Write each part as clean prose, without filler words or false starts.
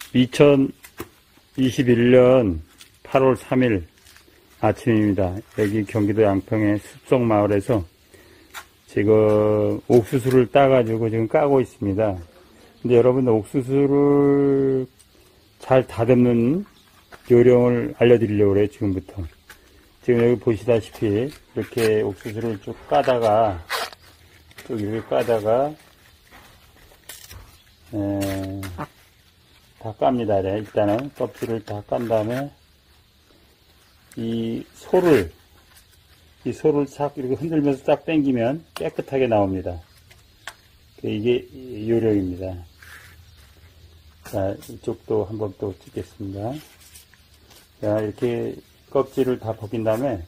2021년 8월 3일 아침입니다. 여기 경기도 양평의 숲속마을에서 지금 옥수수를 따가지고 지금 까고 있습니다. 근데 여러분들 옥수수를 잘 다듬는 요령을 알려드리려고 그래요. 지금부터. 지금 여기 보시다시피 이렇게 옥수수를 쭉 까다가 쭉 이렇게 까다가 다 깝니다. 네. 일단은 껍질을 다 깐 다음에 이 소를 싹 이렇게 흔들면서 싹 당기면 깨끗하게 나옵니다. 이게 요령입니다. 자, 이쪽도 한번 또 찍겠습니다. 자, 이렇게 껍질을 다 벗긴 다음에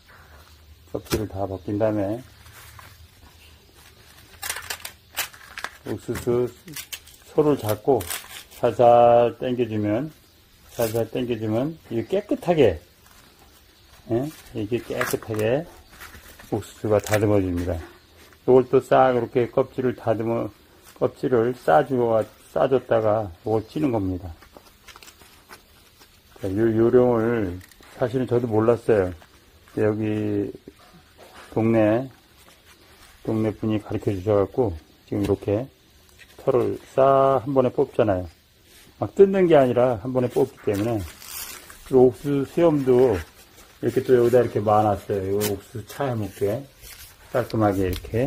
옥수수 소를 잡고 살살 당겨주면 이게 깨끗하게 이게 깨끗하게 옥수수가 다듬어집니다. 이걸 또 싹 이렇게 껍질을 싸줬다가 이걸 찌는 겁니다. 자, 이 요령을 사실은 저도 몰랐어요. 여기 동네 분이 가르쳐 주셔갖고 지금 이렇게 털을 싹 한 번에 뽑잖아요. 막 뜯는 게 아니라 한 번에 뽑기 때문에. 그리고 옥수수 수염도 이렇게 또 여기다 이렇게 많았어요. 이 옥수수 차에 먹게 깔끔하게 이렇게.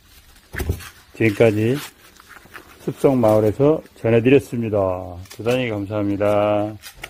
지금까지 숲속마을에서 전해드렸습니다. 대단히 감사합니다.